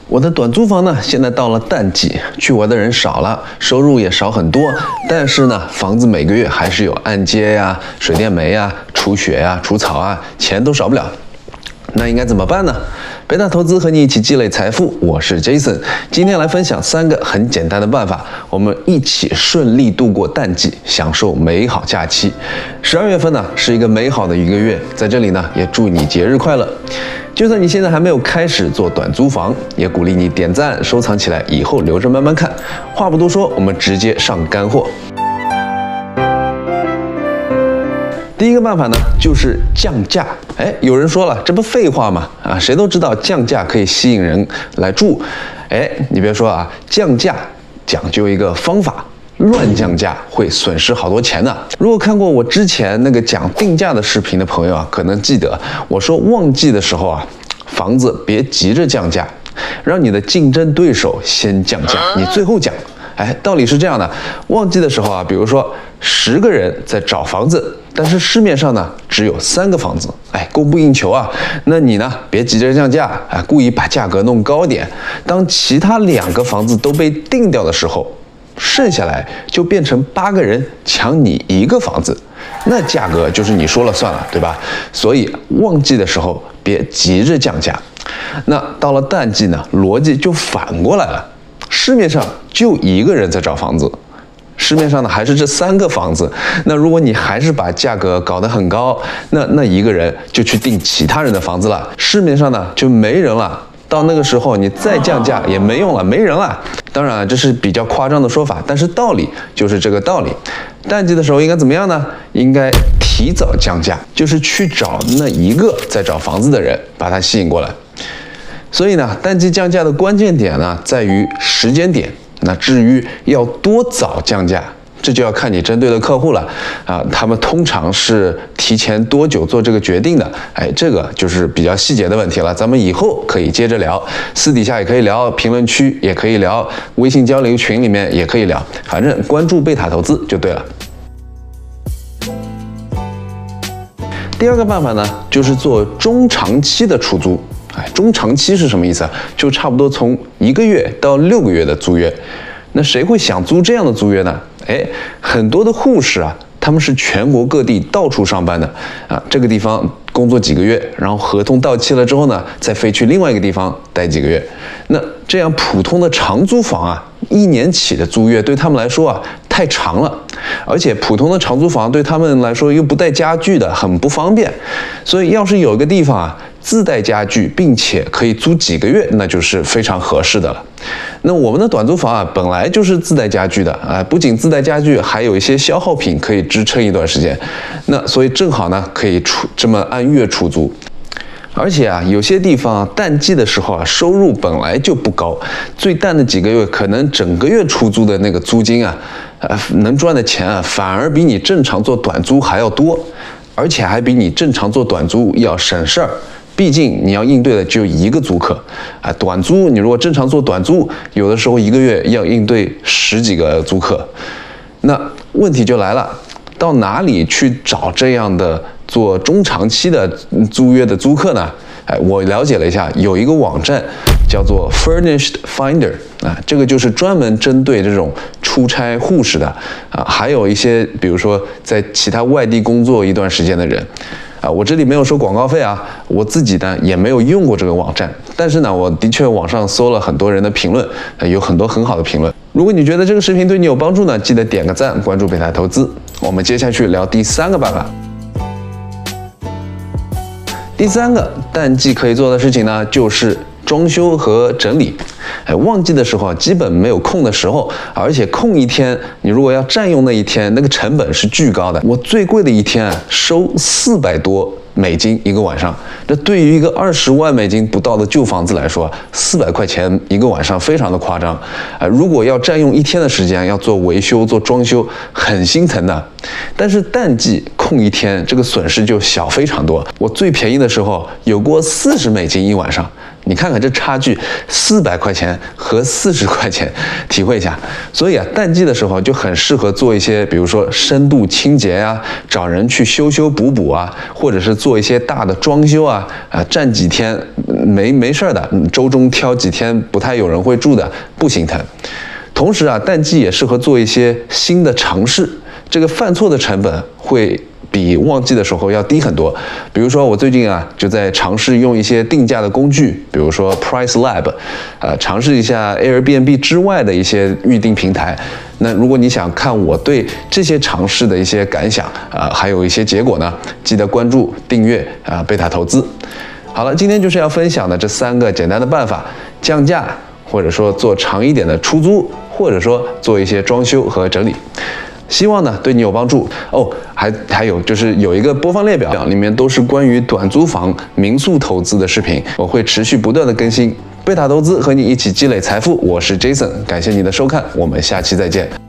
我的短租房呢，现在到了淡季，去玩的人少了，收入也少很多，但是呢，房子每个月还是有按揭呀、水电煤呀、除雪呀、除草啊，钱都少不了。那应该怎么办呢？贝塔投资和你一起积累财富，我是 Jason， 今天来分享3个很简单的办法，我们一起顺利度过淡季，享受美好假期。12月份呢，是一个美好的一个月，在这里呢，也祝你节日快乐。就算你现在还没有开始做短租房，也鼓励你点赞收藏起来，以后留着慢慢看。话不多说，我们直接上干货。第一个办法呢，就是降价。有人说了，这不废话吗？谁都知道降价可以吸引人来住。你别说啊，降价讲究一个方法，乱降价会损失好多钱呢。如果看过我之前那个讲定价的视频的朋友啊，可能记得我说旺季的时候啊，房子别急着降价，让你的竞争对手先降价，你最后降。道理是这样的，旺季的时候啊，比如说10个人在找房子，但是市面上呢只有3个房子，供不应求啊。那你呢，别急着降价，故意把价格弄高点。当其他2个房子都被定掉的时候，剩下来就变成8个人抢你1个房子，那价格就是你说了算了，对吧？所以旺季的时候别急着降价。那到了淡季呢，逻辑就反过来了。市面上就1个人在找房子，市面上呢还是这3个房子。那如果你还是把价格搞得很高，那1个人就去订其他人的房子了，市面上呢就没人了。到那个时候你再降价也没用了，没人了。当然这是比较夸张的说法，但是道理就是这个道理。淡季的时候应该怎么样呢？应该提早降价，就是去找那1个在找房子的人，把他吸引过来。所以呢，淡季降价的关键点呢，在于时间点。那至于要多早降价，这就要看你针对的客户了他们通常是提前多久做这个决定的？这个就是比较细节的问题了。咱们以后可以接着聊，私底下也可以聊，评论区也可以聊，微信交流群里面也可以聊，反正关注贝塔投资就对了。第二个办法呢，就是做中长期的出租。中长期是什么意思啊？就差不多从1个月到6个月的租约。那谁会想租这样的租约呢？很多的护士啊，他们是全国各地到处上班的这个地方工作几个月，然后合同到期了之后呢，再飞去另外一个地方待几个月。那这样普通的长租房啊，1年起的租约对他们来说啊太长了，而且普通的长租房对他们来说又不带家具的，很不方便。所以要是有一个地方啊自带家具，并且可以租几个月，那就是非常合适的了。那我们的短租房啊，本来就是自带家具的不仅自带家具，还有一些消耗品可以支撑一段时间。那所以正好呢，可以这么按月出租。而且啊，有些地方淡季的时候啊，收入本来就不高，最淡的几个月，可能整个月出租的那个租金啊，能赚的钱啊，反而比你正常做短租还要多，而且还比你正常做短租要省事儿。毕竟你要应对的只有1个租客短租你如果正常做短租，有的时候1个月要应对10几个租客。那问题就来了，到哪里去找这样的做中长期的租约的租客呢？我了解了一下，有一个网站叫做 Furnished Finder 这个就是专门针对这种出差护士的还有一些比如说在其他外地工作一段时间的人我这里没有收广告费我自己呢也没有用过这个网站，但是呢，我的确网上搜了很多人的评论有很多很好的评论。如果你觉得这个视频对你有帮助呢，记得点个赞，关注贝塔投资。我们接下去聊第3个办法。第3个淡季可以做的事情呢，就是装修和整理。旺季的时候基本没有空的时候，而且空一天，你如果要占用那一天，那个成本是巨高的。我最贵的一天收400多美金一个晚上，这对于一个20万美金不到的旧房子来说，400块钱一个晚上非常的夸张如果要占用1天的时间，要做维修做装修，很心疼的。但是淡季空一天，这个损失就小非常多。我最便宜的时候有过40美金一晚上， 你看看这差距，400块钱和40块钱，体会一下。所以啊，淡季的时候就很适合做一些，比如说深度清洁呀，找人去修修补补啊，或者是做一些大的装修啊，站几天没事的，周中挑几天不太有人会住的，不心疼。同时啊，淡季也适合做一些新的尝试，这个犯错的成本会比旺季的时候要低很多。比如说我最近啊就在尝试用一些定价的工具，比如说 Price Lab，尝试一下 Airbnb 之外的一些预订平台。那如果你想看我对这些尝试的一些感想还有一些结果呢，记得关注订阅贝塔投资。好了，今天就是要分享的这3个简单的办法，降价，或者说做长一点的出租，或者说做一些装修和整理。希望呢对你有帮助哦。还有就是有一个播放列表，里面都是关于短租房、民宿投资的视频，我会持续不断的更新。贝塔投资和你一起积累财富，我是 Jason， 感谢你的收看，我们下期再见。